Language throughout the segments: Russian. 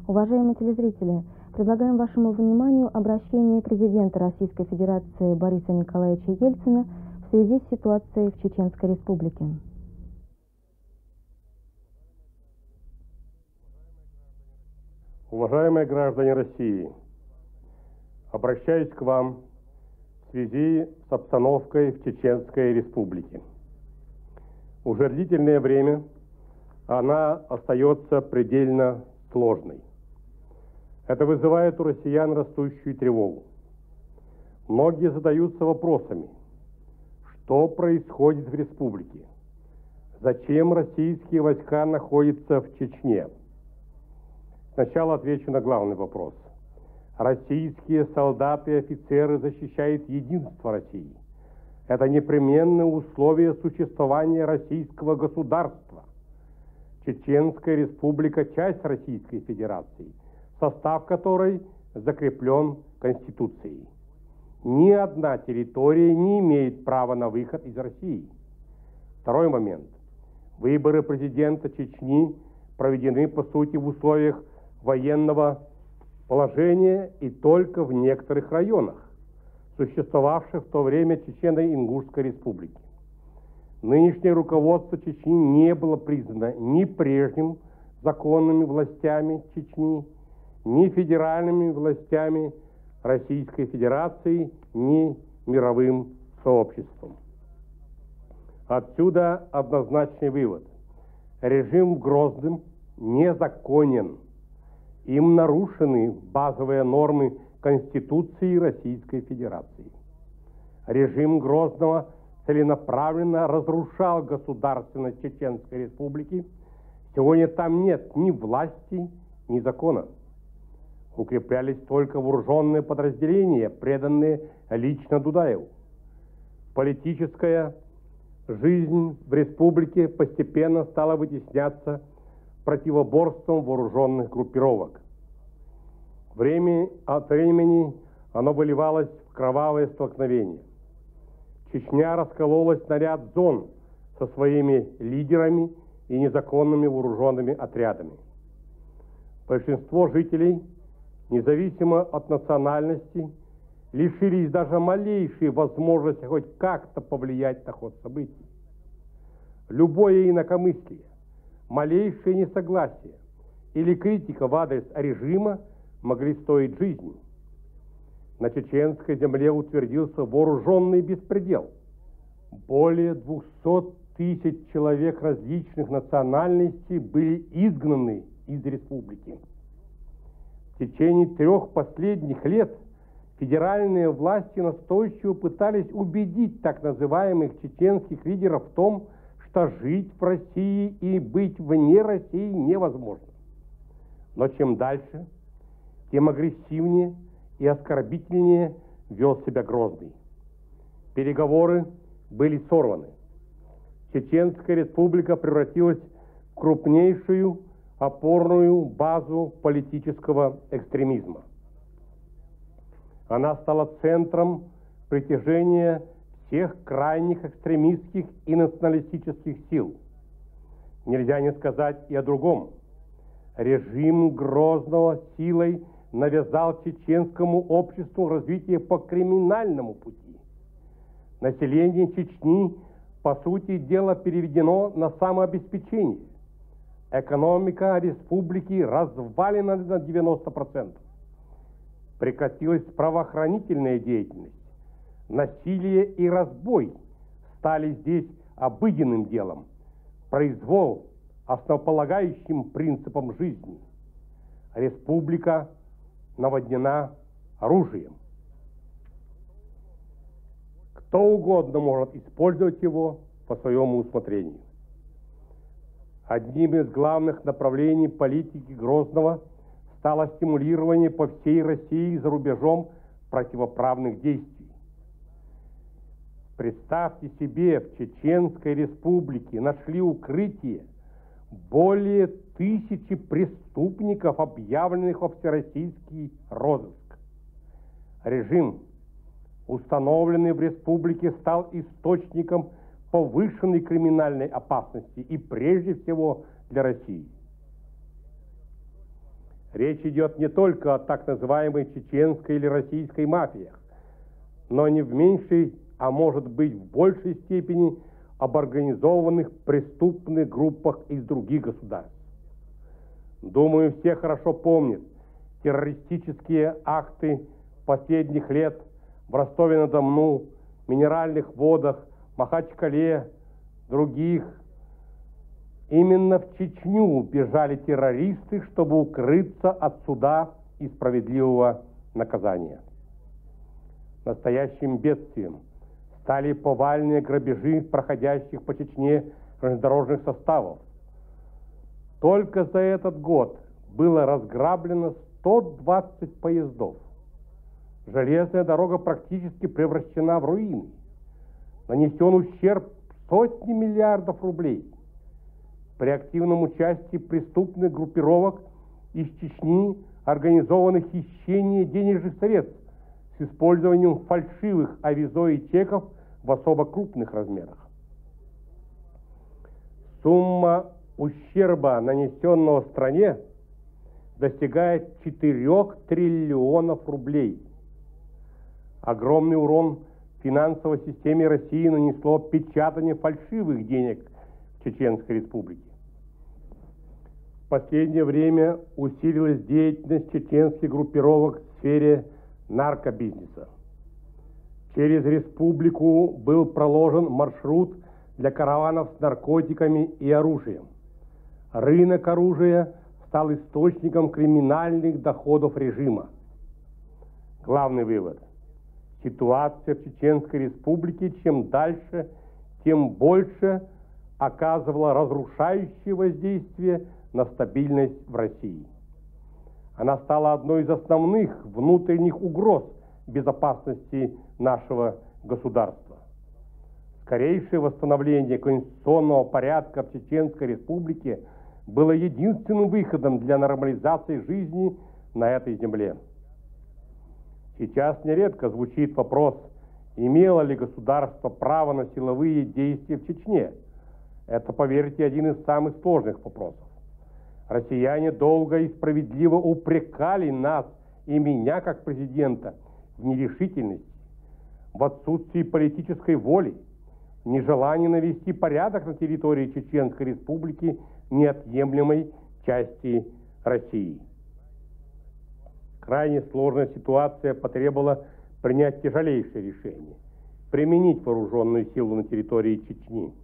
Уважаемые телезрители, предлагаем вашему вниманию обращение президента Российской Федерации Бориса Николаевича Ельцина в связи с ситуацией в Чеченской Республике. Уважаемые граждане России, обращаюсь к вам в связи с обстановкой в Чеченской Республике. Уже длительное время она остается предельно сложной. Это вызывает у россиян растущую тревогу. Многие задаются вопросами, что происходит в республике, зачем российские войска находятся в Чечне. Сначала отвечу на главный вопрос. Российские солдаты и офицеры защищают единство России. Это непременное условие существования российского государства. Чеченская республика – часть Российской Федерации, состав которой закреплен Конституцией. Ни одна территория не имеет права на выход из России. Второй момент. Выборы президента Чечни проведены, по сути, в условиях военного положения и только в некоторых районах, существовавших в то время Чечено-Ингушской республики. Нынешнее руководство Чечни не было признано ни прежним законными властями Чечни, ни федеральными властями Российской Федерации, ни мировым сообществом. Отсюда однозначный вывод. Режим в Грозном незаконен. Им нарушены базовые нормы Конституции Российской Федерации. Режим Грозного целенаправленно разрушал государственность Чеченской Республики. Сегодня там нет ни власти, ни закона. Укреплялись только вооруженные подразделения, преданные лично Дудаеву. Политическая жизнь в республике постепенно стала вытесняться противоборством вооруженных группировок. Время от времени оно выливалось в кровавые столкновения. Чечня раскололась на ряд зон со своими лидерами и незаконными вооруженными отрядами. Большинство жителей, независимо от национальности, лишились даже малейшей возможности хоть как-то повлиять на ход событий. Любое инакомыслие, малейшее несогласие или критика в адрес режима могли стоить жизни. На чеченской земле утвердился вооруженный беспредел. Более 200 тысяч человек различных национальностей были изгнаны из республики. В течение 3 последних лет федеральные власти настойчиво пытались убедить так называемых чеченских лидеров в том, что жить в России и быть вне России невозможно. Но чем дальше, тем агрессивнее и оскорбительнее вел себя Грозный. Переговоры были сорваны. Чеченская республика превратилась в крупнейшую опорную базу политического экстремизма. Она стала центром притяжения всех крайних экстремистских и националистических сил. Нельзя не сказать и о другом. Режим Грозного силой навязал чеченскому обществу развитие по криминальному пути. Население Чечни, по сути дела, переведено на самообеспечение. Экономика республики развалена на 90%. Прекратилась правоохранительная деятельность. Насилие и разбой стали здесь обыденным делом. Произвол основополагающим принципом жизни. Республика наводнена оружием. Кто угодно может использовать его по своему усмотрению. Одним из главных направлений политики Грозного стало стимулирование по всей России и за рубежом противоправных действий. Представьте себе, в Чеченской Республике нашли укрытие более 1000 преступников, объявленных во всероссийский розыск. Режим, установленный в республике, стал источником повышенной криминальной опасности и прежде всего для России. Речь идет не только о так называемой чеченской или российской мафиях, но не в меньшей, а может быть в большей степени об организованных преступных группах из других государств. Думаю, все хорошо помнят террористические акты последних лет в Ростове-на-Дону, Минеральных водах, Махачкале, других. Именно в Чечню бежали террористы, чтобы укрыться от суда и справедливого наказания. Настоящим бедствием стали повальные грабежи проходящих по Чечне железнодорожных составов. Только за этот год было разграблено 120 поездов. Железная дорога практически превращена в руины. Нанесен ущерб сотни миллиардов рублей. При активном участии преступных группировок из Чечни организовано хищение денежных средств с использованием фальшивых авизо и чеков в особо крупных размерах. Сумма ущерба, нанесенного стране, достигает 4 триллионов рублей. Огромный урон финансовой системе России нанесло печатание фальшивых денег в Чеченской Республике. В последнее время усилилась деятельность чеченских группировок в сфере наркобизнеса. Через республику был проложен маршрут для караванов с наркотиками и оружием. Рынок оружия стал источником криминальных доходов режима. Главный вывод. Ситуация в Чеченской Республике чем дальше, тем больше оказывала разрушающее воздействие на стабильность в России. Она стала одной из основных внутренних угроз безопасности нашего государства. Скорейшее восстановление конституционного порядка в Чеченской Республике было единственным выходом для нормализации жизни на этой земле. Сейчас нередко звучит вопрос, имело ли государство право на силовые действия в Чечне. Это, поверьте, один из самых сложных вопросов. Россияне долго и справедливо упрекали нас и меня, как президента, в нерешительности, в отсутствии политической воли, в нежелании навести порядок на территории Чеченской Республики, неотъемлемой части России. Крайне сложная ситуация потребовала принять тяжелейшее решение – применить вооруженную силу на территории Чечни.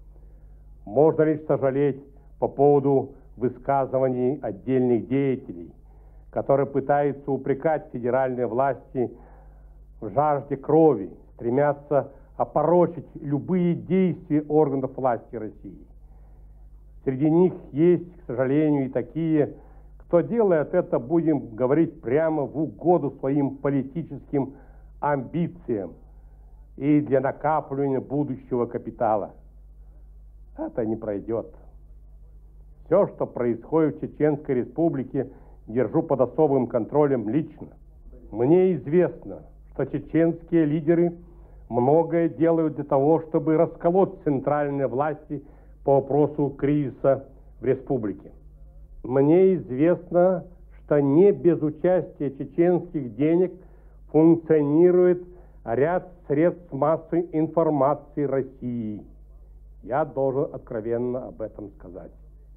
Можно лишь сожалеть по поводу высказываний отдельных деятелей, которые пытаются упрекать федеральные власти в жажде крови, стремятся опорочить любые действия органов власти России. Среди них есть, к сожалению, и такие, кто делает это, будем говорить прямо, в угоду своим политическим амбициям и для накапливания будущего капитала. Это не пройдет. Все, что происходит в Чеченской Республике, держу под особым контролем лично. Мне известно, что чеченские лидеры многое делают для того, чтобы расколоть центральные власти по вопросу кризиса в республике. Мне известно, что не без участия чеченских денег функционирует ряд средств массовой информации России. Я должен откровенно об этом сказать.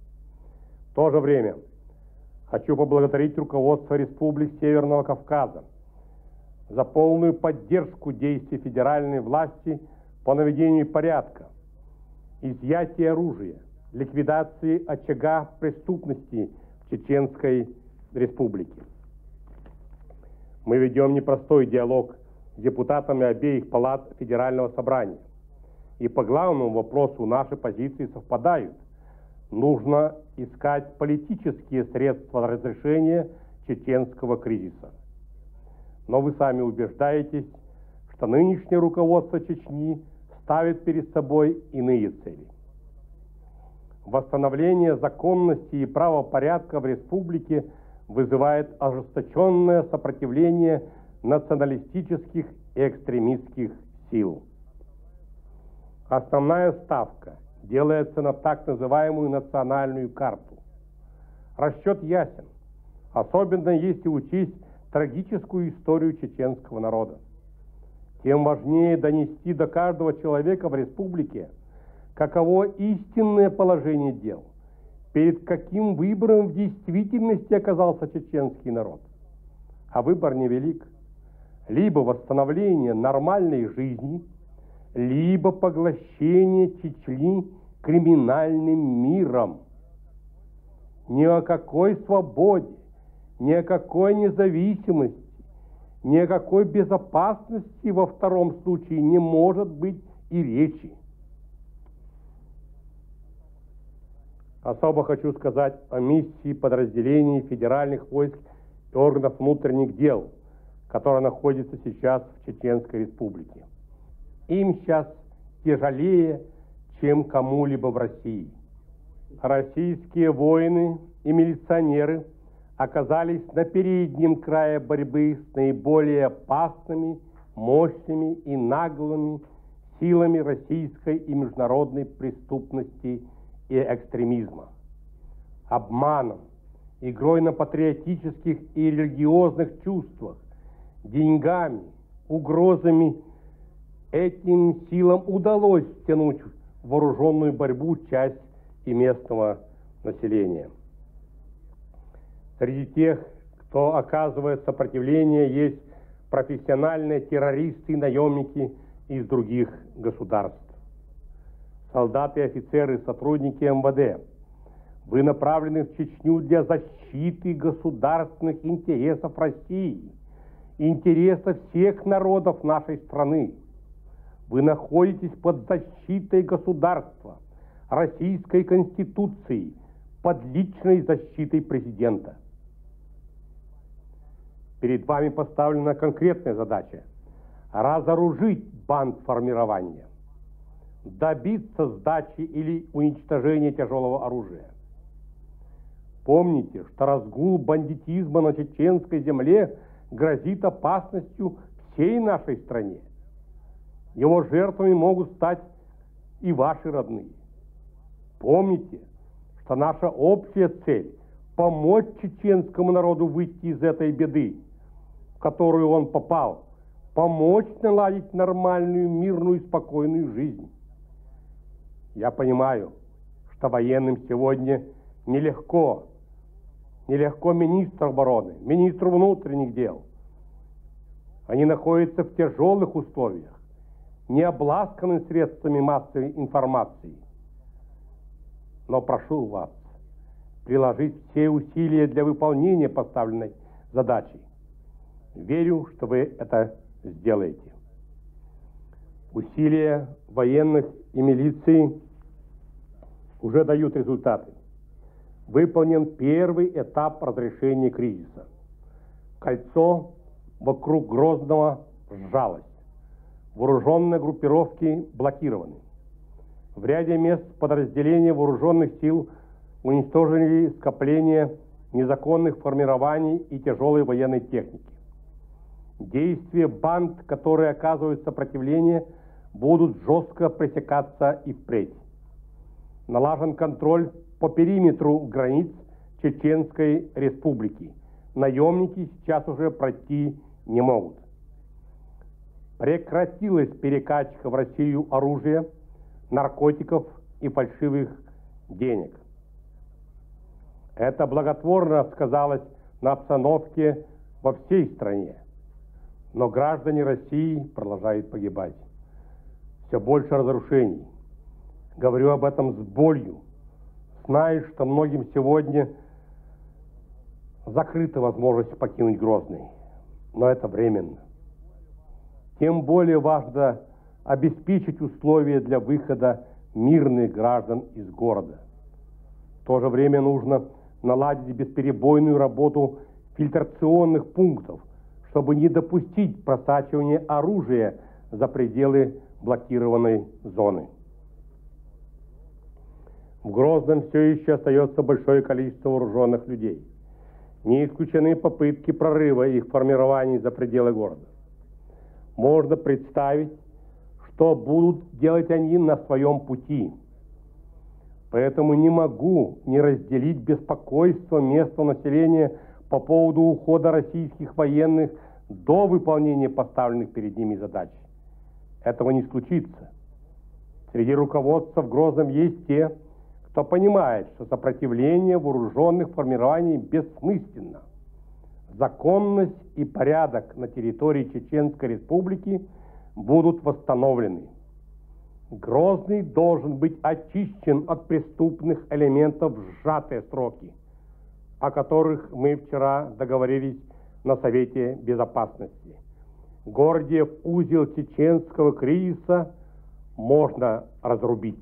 В то же время хочу поблагодарить руководство Республик Северного Кавказа за полную поддержку действий федеральной власти по наведению порядка, изъятии оружия, ликвидации очага преступности в Чеченской Республике. Мы ведем непростой диалог с депутатами обеих палат Федерального собрания. И по главному вопросу наши позиции совпадают. Нужно искать политические средства разрешения чеченского кризиса. Но вы сами убеждаетесь, что нынешнее руководство Чечни ставит перед собой иные цели. Восстановление законности и правопорядка в республике вызывает ожесточенное сопротивление националистических и экстремистских сил. Основная ставка делается на так называемую национальную карту. Расчет ясен. особенно если учесть трагическую историю чеченского народа. Тем важнее донести до каждого человека в республике, каково истинное положение дел, перед каким выбором в действительности оказался чеченский народ. А выбор невелик. Либо восстановление нормальной жизни, либо поглощение Чечни криминальным миром. Ни о какой свободе, ни о какой независимости, ни о какой безопасности во втором случае не может быть и речи. Особо хочу сказать о миссии подразделений федеральных войск и органов внутренних дел, которая находится сейчас в Чеченской Республике. Им сейчас тяжелее, чем кому-либо в России. Российские воины и милиционеры оказались на переднем крае борьбы с наиболее опасными, мощными и наглыми силами российской и международной преступности и экстремизма. Обманом, игрой на патриотических и религиозных чувствах, деньгами, угрозами этим силам удалось втянуть в вооруженную борьбу часть и местного населения. Среди тех, кто оказывает сопротивление, есть профессиональные террористы и наемники из других государств. Солдаты, офицеры, сотрудники МВД, вы направлены в Чечню для защиты государственных интересов России, интересов всех народов нашей страны. Вы находитесь под защитой государства, Российской Конституции, под личной защитой президента. Перед вами поставлена конкретная задача – разоружить бандформирование, добиться сдачи или уничтожения тяжелого оружия. Помните, что разгул бандитизма на чеченской земле грозит опасностью всей нашей стране. Его жертвами могут стать и ваши родные. Помните, что наша общая цель – помочь чеченскому народу выйти из этой беды, в которую он попал, помочь наладить нормальную, мирную и спокойную жизнь. Я понимаю, что военным сегодня нелегко министру обороны, министру внутренних дел. Они находятся в тяжелых условиях, не обласканы средствами массовой информации. Но прошу вас приложить все усилия для выполнения поставленной задачи. Верю, что вы это сделаете. Усилия военных и милиции уже дают результаты. Выполнен первый этап разрешения кризиса. Кольцо вокруг Грозного сжалось. Вооруженные группировки блокированы. В ряде мест подразделения вооруженных сил уничтожили скопления незаконных формирований и тяжелой военной техники. Действия банд, которые оказывают сопротивление, будут жестко пресекаться и впредь. Налажен контроль по периметру границ Чеченской Республики. Наемники сейчас уже пройти не могут. Прекратилась перекачка в Россию оружия, наркотиков и фальшивых денег. Это благотворно сказалось на обстановке во всей стране. Но граждане России продолжают погибать. Все больше разрушений. Говорю об этом с болью. Знаю, что многим сегодня закрыта возможность покинуть Грозный. Но это временно. Тем более важно обеспечить условия для выхода мирных граждан из города. В то же время нужно наладить бесперебойную работу фильтрационных пунктов, чтобы не допустить просачивания оружия за пределы блокированной зоны. В Грозном все еще остается большое количество вооруженных людей. Не исключены попытки прорыва их формирований за пределы города. Можно представить, что будут делать они на своем пути. Поэтому не могу не разделить беспокойство местного населения по поводу ухода российских военных до выполнения поставленных перед ними задач. Этого не случится. Среди руководства в Грозном есть те, кто понимает, что сопротивление вооруженных формирований бессмысленно. Законность и порядок на территории Чеченской Республики будут восстановлены. Грозный должен быть очищен от преступных элементов в сжатые сроки, о которых мы вчера договорились на Совете Безопасности. Гордиев узел чеченского кризиса можно разрубить.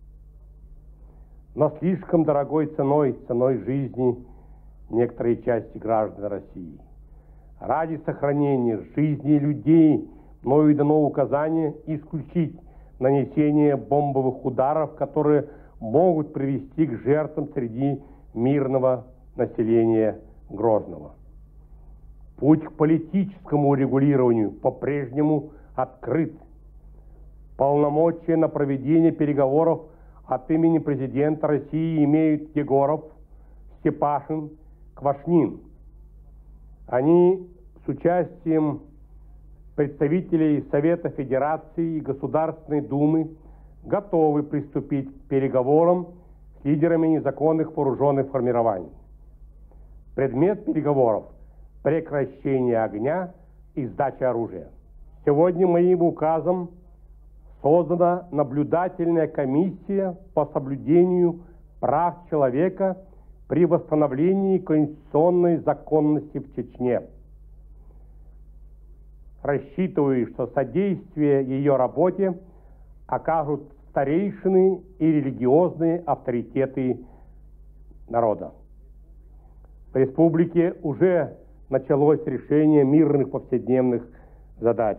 Но слишком дорогой ценой жизни некоторой части граждан России. Ради сохранения жизни людей мною дано указание исключить нанесение бомбовых ударов, которые могут привести к жертвам среди мирного населения Грозного. Путь к политическому урегулированию по-прежнему открыт. Полномочия на проведение переговоров от имени президента России имеют Егоров, Степашин, Квашнин. Они с участием представителей Совета Федерации и Государственной Думы готовы приступить к переговорам с лидерами незаконных вооруженных формирований. Предмет переговоров – прекращение огня и сдача оружия. Сегодня моим указом создана наблюдательная комиссия по соблюдению прав человека при восстановлении конституционной законности в Чечне. Рассчитываю, что содействие ее работе окажут старейшины и религиозные авторитеты народа. В республике уже началось решение мирных повседневных задач.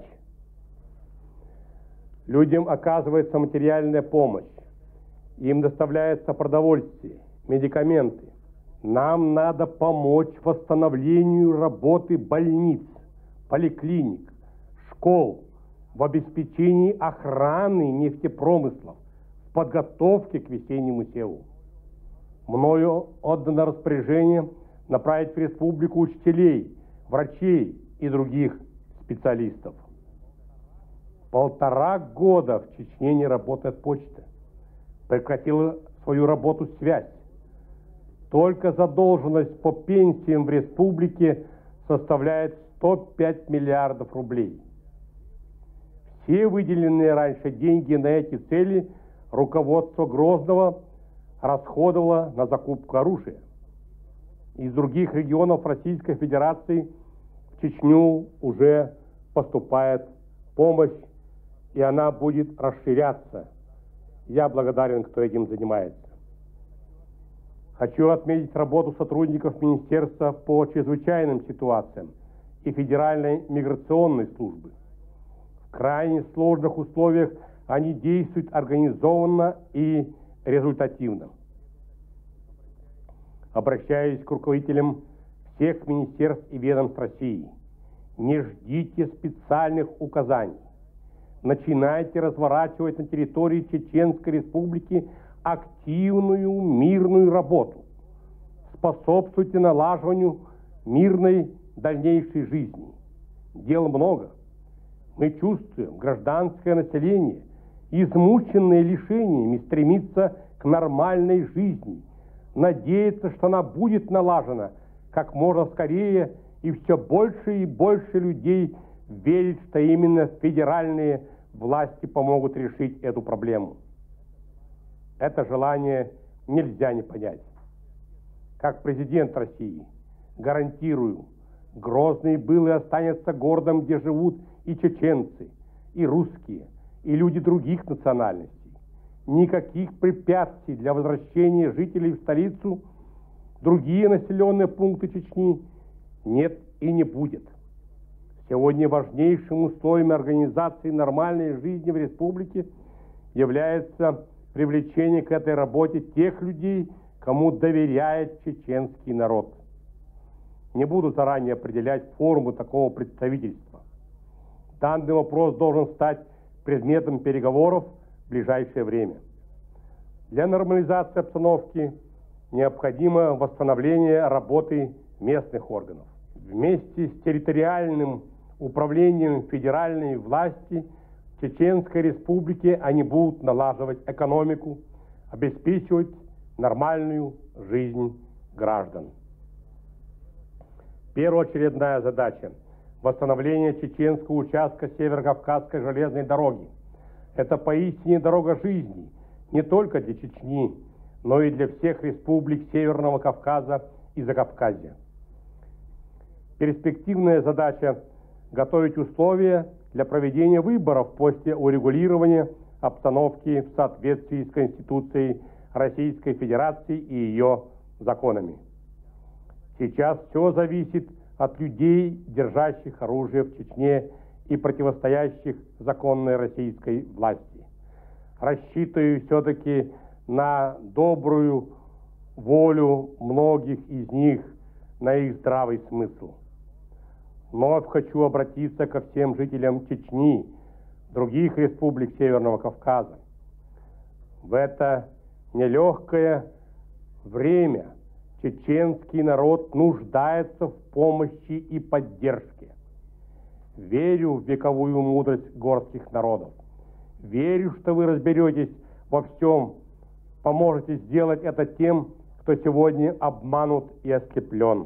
Людям оказывается материальная помощь, им доставляется продовольствие, медикаменты. Нам надо помочь восстановлению работы больниц, поликлиник, школ, в обеспечении охраны нефтепромыслов, в подготовке к весеннему севу. Мною отдано распоряжение направить в республику учителей, врачей и других специалистов. 1,5 года в Чечне не работает почта. Прекратила свою работу связь. Только задолженность по пенсиям в республике составляет 105 миллиардов рублей. Все выделенные раньше деньги на эти цели руководство Грозного расходовало на закупку оружия. Из других регионов Российской Федерации в Чечню уже поступает помощь, и она будет расширяться. Я благодарен, кто этим занимается. Хочу отметить работу сотрудников Министерства по чрезвычайным ситуациям и Федеральной миграционной службы. В крайне сложных условиях они действуют организованно и результативно. Обращаюсь к руководителям всех министерств и ведомств России. Не ждите специальных указаний. Начинайте разворачивать на территории Чеченской Республики активную мирную работу. Способствуйте налаживанию мирной дальнейшей жизни. Дел много. Мы чувствуем, гражданское население, измученное лишениями, стремится к нормальной жизни, надеется, что она будет налажена как можно скорее, и все больше и больше людей верит, что именно федеральные власти помогут решить эту проблему. Это желание нельзя не понять. Как президент России гарантирую, Грозный был и останется городом, где живут и чеченцы, и русские, и люди других национальностей. Никаких препятствий для возвращения жителей в столицу, другие населенные пункты Чечни нет и не будет. Сегодня важнейшим условием организации нормальной жизни в республике является привлечение к этой работе тех людей, кому доверяет чеченский народ. Не буду заранее определять форму такого представительства. Данный вопрос должен стать предметом переговоров в ближайшее время. Для нормализации обстановки необходимо восстановление работы местных органов. Вместе с территориальным управлением федеральной власти в Чеченской Республике они будут налаживать экономику, обеспечивать нормальную жизнь граждан. Первоочередная задача – восстановление чеченского участка Северо-Кавказской железной дороги. Это поистине дорога жизни не только для Чечни, но и для всех республик Северного Кавказа и Закавказья. Перспективная задача – готовить условия для проведения выборов после урегулирования обстановки в соответствии с Конституцией Российской Федерации и ее законами. Сейчас все зависит от людей, держащих оружие в Чечне и противостоящих законной российской власти. Рассчитываю все-таки на добрую волю многих из них, на их здравый смысл. Вновь хочу обратиться ко всем жителям Чечни, других республик Северного Кавказа. В это нелегкое время чеченский народ нуждается в помощи и поддержке. Верю в вековую мудрость горских народов. Верю, что вы разберетесь во всем, поможете сделать это тем, кто сегодня обманут и ослеплен.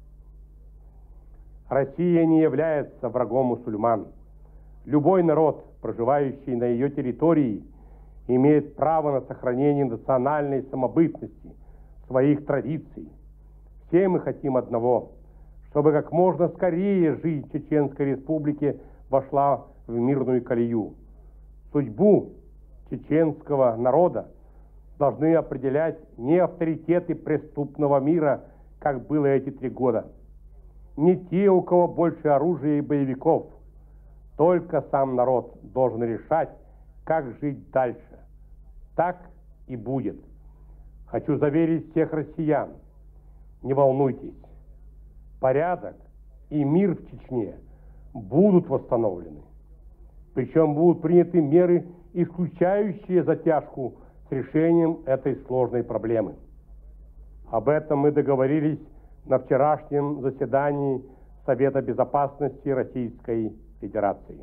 Россия не является врагом мусульман. Любой народ, проживающий на ее территории, имеет право на сохранение национальной самобытности, своих традиций. Все мы хотим одного, чтобы как можно скорее жизнь Чеченской Республики вошла в мирную колею. Судьбу чеченского народа должны определять не авторитеты преступного мира, как было эти 3 года, не те, у кого больше оружия и боевиков. Только сам народ должен решать, как жить дальше. Так и будет. Хочу заверить всех россиян, не волнуйтесь, порядок и мир в Чечне будут восстановлены. Причем будут приняты меры, исключающие затяжку с решением этой сложной проблемы. Об этом мы договорились на вчерашнем заседании Совета Безопасности Российской Федерации.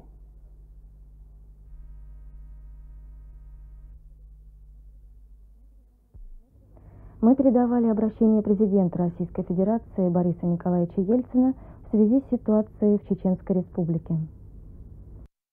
Мы передавали обращение президента Российской Федерации Бориса Николаевича Ельцина в связи с ситуацией в Чеченской Республике.